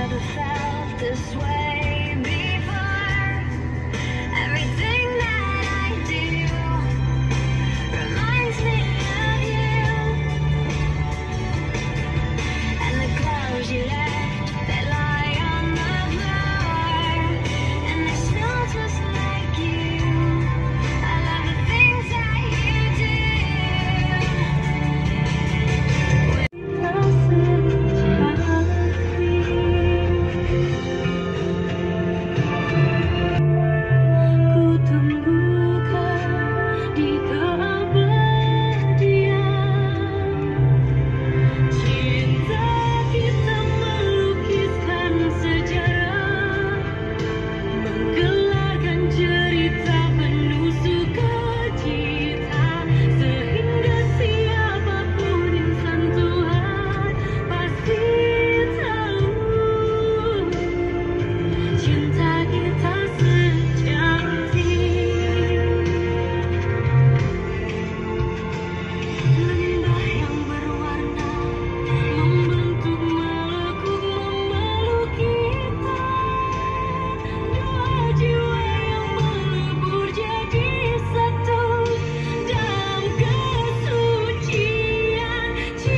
never felt this way before. Everything that I do reminds me of you, and the clothes you left that lie on the floor, and they smell just like you. I love the things that you do. Ku tunggu kau di keabadian. Cinta kita melukiskan sejarah, menggelarkan cerita penuh sukacita, sehingga siapapun insan Tuhan pasti tahu cinta kita sejati. Lembah yang berwarna membentuk melekuk memeluk kita, dua jiwa yang melebur jadi satu dalam kesucian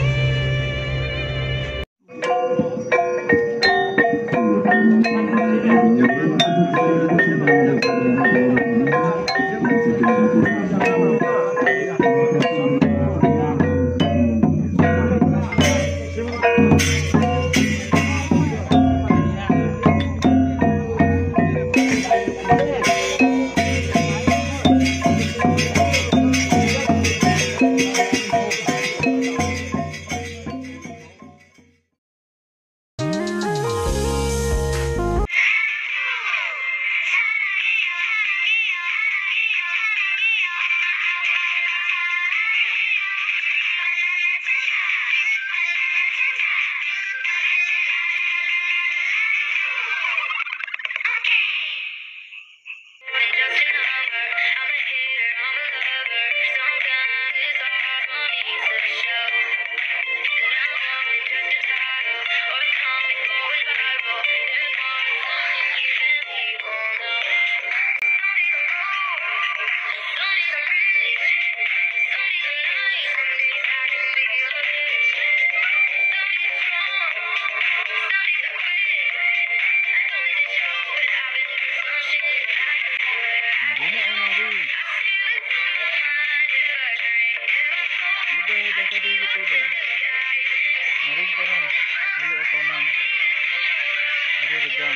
Udah tadi gitu udah. Mari sekarang, ayo otonan. Mari rejang.